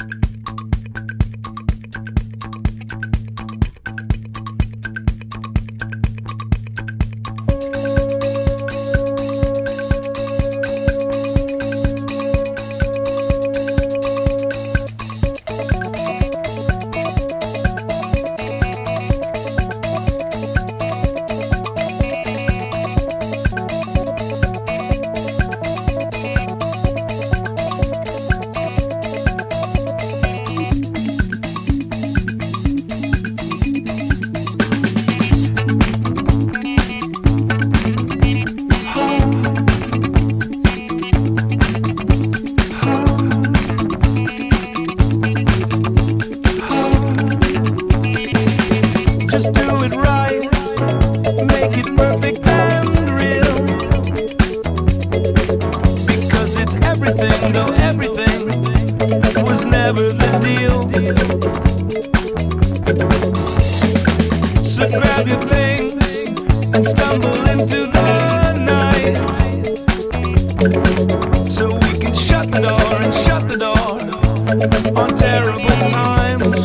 Just do it right, make it perfect and real. Because it's everything, though everything was never the deal. So grab your things and stumble into the night, so we can shut the door and shut the door on terrible times.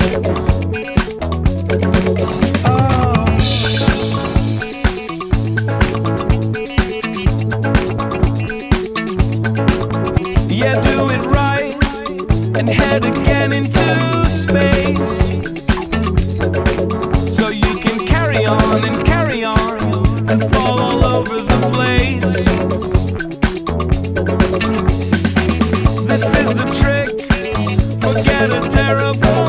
Yeah, do it right and head again into space, so you can carry on and fall all over the place. This is the trick, forget a terrible